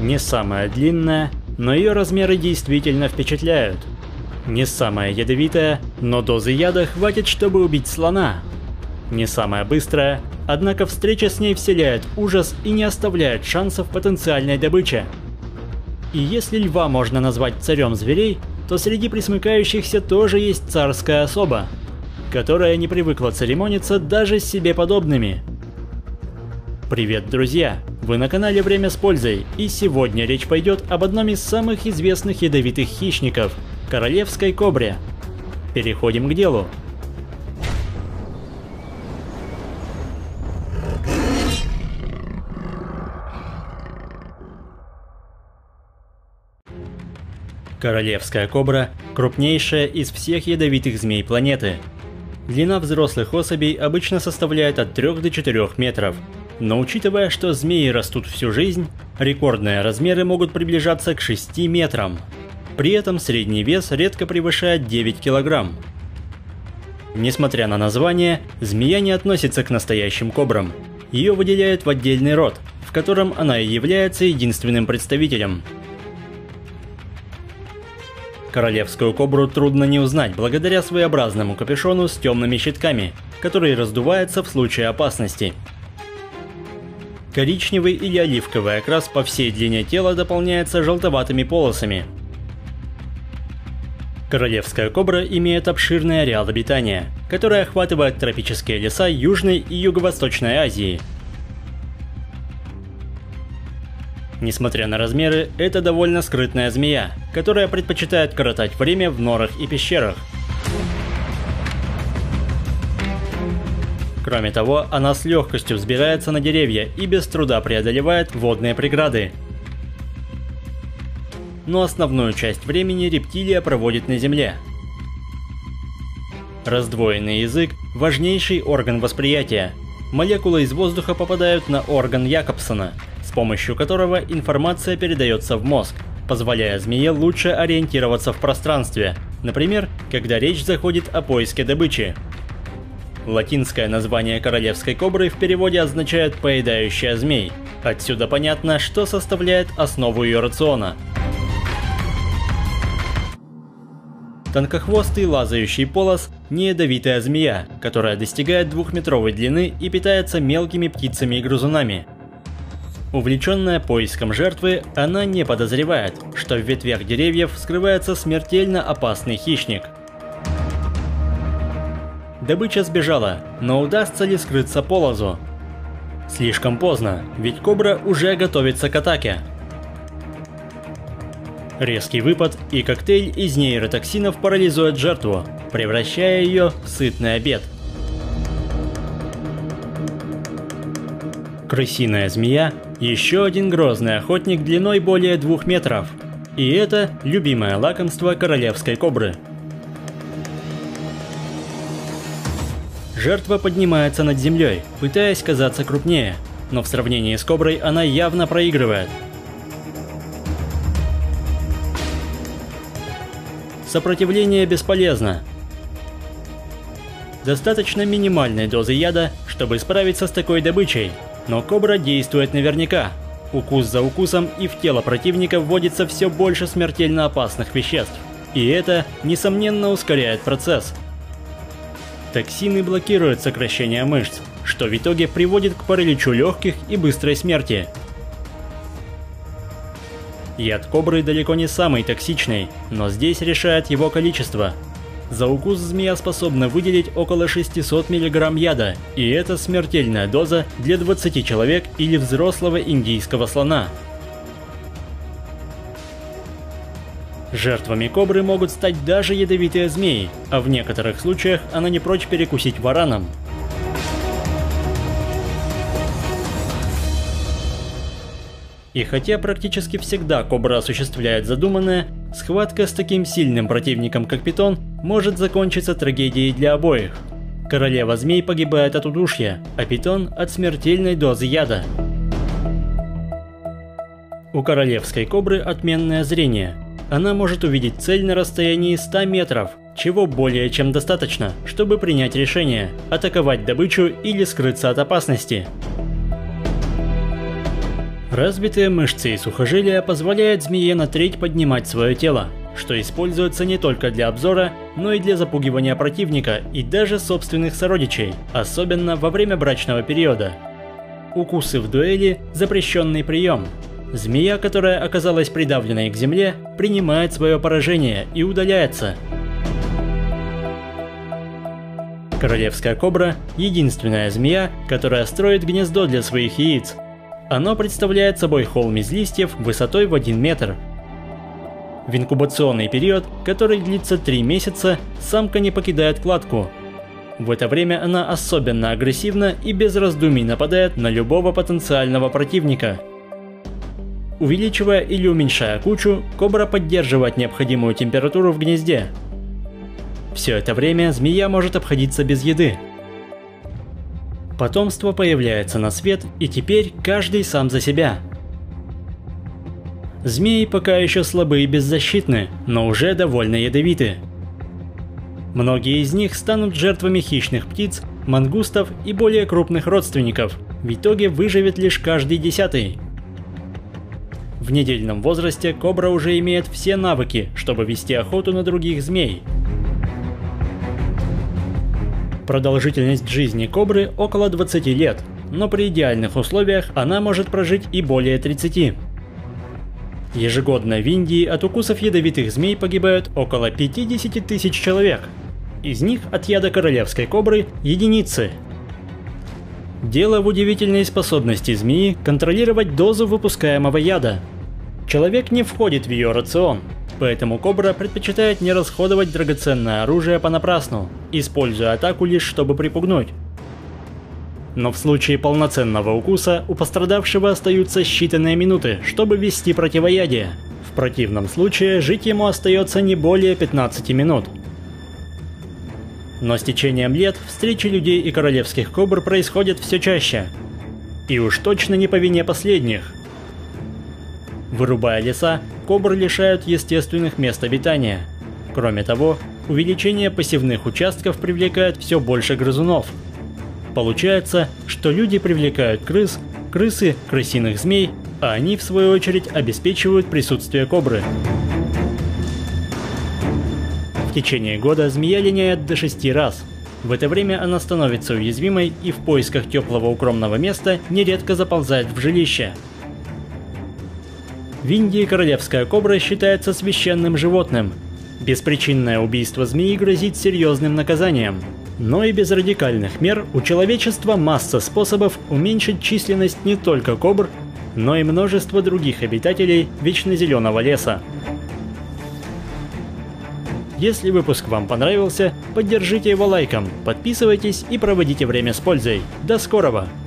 Не самая длинная, но ее размеры действительно впечатляют. Не самая ядовитая, но дозы яда хватит, чтобы убить слона. Не самая быстрая, однако встреча с ней вселяет ужас и не оставляет шансов потенциальной добыче. И если льва можно назвать царем зверей, то среди присмыкающихся тоже есть царская особа, которая не привыкла церемониться даже с себе подобными. Привет, друзья! Вы на канале Время с пользой, и сегодня речь пойдет об одном из самых известных ядовитых хищников – королевской кобре. Переходим к делу. Королевская кобра – крупнейшая из всех ядовитых змей планеты. Длина взрослых особей обычно составляет от 3 до 4 метров. Но учитывая, что змеи растут всю жизнь, рекордные размеры могут приближаться к 6 метрам. При этом средний вес редко превышает 9 килограмм. Несмотря на название, змея не относится к настоящим кобрам. Ее выделяют в отдельный род, в котором она и является единственным представителем. Королевскую кобру трудно не узнать благодаря своеобразному капюшону с темными щитками, который раздувается в случае опасности. Коричневый или оливковый окрас по всей длине тела дополняется желтоватыми полосами. Королевская кобра имеет обширный ареал обитания, который охватывает тропические леса Южной и Юго-Восточной Азии. Несмотря на размеры, это довольно скрытная змея, которая предпочитает коротать время в норах и пещерах. Кроме того, она с легкостью взбирается на деревья и без труда преодолевает водные преграды. Но основную часть времени рептилия проводит на земле. Раздвоенный язык – важнейший орган восприятия. Молекулы из воздуха попадают на орган Якобсона, с помощью которого информация передается в мозг, позволяя змее лучше ориентироваться в пространстве, например, когда речь заходит о поиске добычи. Латинское название королевской кобры в переводе означает «поедающая змей». Отсюда понятно, что составляет основу ее рациона. Тонкохвостый лазающий полос – не ядовитая змея, которая достигает 2-метровой длины и питается мелкими птицами и грызунами. Увлеченная поиском жертвы, она не подозревает, что в ветвях деревьев скрывается смертельно опасный хищник. Добыча сбежала, но удастся ли скрыться полозу? Слишком поздно, ведь кобра уже готовится к атаке. Резкий выпад и коктейль из нейротоксинов парализует жертву, превращая ее в сытный обед. Крысиная змея – еще один грозный охотник длиной более 2 метров. И это любимое лакомство королевской кобры. Жертва поднимается над землей, пытаясь казаться крупнее, но в сравнении с коброй она явно проигрывает. Сопротивление бесполезно. Достаточно минимальной дозы яда, чтобы справиться с такой добычей, но кобра действует наверняка. Укус за укусом, и в тело противника вводится все больше смертельно опасных веществ. И это, несомненно, ускоряет процесс. Токсины блокируют сокращение мышц, что в итоге приводит к параличу легких и быстрой смерти. Яд кобры далеко не самый токсичный, но здесь решает его количество. За укус змея способна выделить около 600 мг яда, и это смертельная доза для 20 человек или взрослого индийского слона. Жертвами кобры могут стать даже ядовитые змеи, а в некоторых случаях она не прочь перекусить вараном. И хотя практически всегда кобра осуществляет задуманное, схватка с таким сильным противником, как питон, может закончиться трагедией для обоих. Королева змей погибает от удушья, а питон от смертельной дозы яда. У королевской кобры отменное зрение. Она может увидеть цель на расстоянии 100 метров, чего более чем достаточно, чтобы принять решение – атаковать добычу или скрыться от опасности. Развитые мышцы и сухожилия позволяют змее на треть поднимать свое тело, что используется не только для обзора, но и для запугивания противника и даже собственных сородичей, особенно во время брачного периода. Укусы в дуэли – запрещенный прием. Змея, которая оказалась придавленной к земле, принимает свое поражение и удаляется. Королевская кобра – единственная змея, которая строит гнездо для своих яиц. Оно представляет собой холм из листьев высотой в 1 метр. В инкубационный период, который длится 3 месяца, самка не покидает кладку. В это время она особенно агрессивна и без раздумий нападает на любого потенциального противника. Увеличивая или уменьшая кучу, кобра поддерживает необходимую температуру в гнезде. Все это время змея может обходиться без еды. Потомство появляется на свет, и теперь каждый сам за себя. Змеи пока еще слабы и беззащитны, но уже довольно ядовиты. Многие из них станут жертвами хищных птиц, мангустов и более крупных родственников. В итоге выживет лишь каждый 10-й. В недельном возрасте кобра уже имеет все навыки, чтобы вести охоту на других змей. Продолжительность жизни кобры около 20 лет, но при идеальных условиях она может прожить и более 30. Ежегодно в Индии от укусов ядовитых змей погибают около 50 тысяч человек. Из них от яда королевской кобры – единицы. Дело в удивительной способности змеи контролировать дозу выпускаемого яда. Человек не входит в ее рацион, поэтому кобра предпочитает не расходовать драгоценное оружие понапрасну, используя атаку лишь чтобы припугнуть. Но в случае полноценного укуса у пострадавшего остаются считанные минуты, чтобы ввести противоядие. В противном случае жить ему остается не более 15 минут. Но с течением лет встречи людей и королевских кобр происходят все чаще. И уж точно не по вине последних. Вырубая леса, кобр лишают естественных мест обитания. Кроме того, увеличение посевных участков привлекает все больше грызунов. Получается, что люди привлекают крыс, крысы – крысиных змей, а они в свою очередь обеспечивают присутствие кобры. В течение года змея линяет до 6 раз. В это время она становится уязвимой и в поисках теплого укромного места нередко заползает в жилище. В Индии королевская кобра считается священным животным. Беспричинное убийство змеи грозит серьезным наказанием. Но и без радикальных мер у человечества масса способов уменьшить численность не только кобр, но и множество других обитателей вечнозеленого леса. Если выпуск вам понравился, поддержите его лайком, подписывайтесь и проводите время с пользой. До скорого!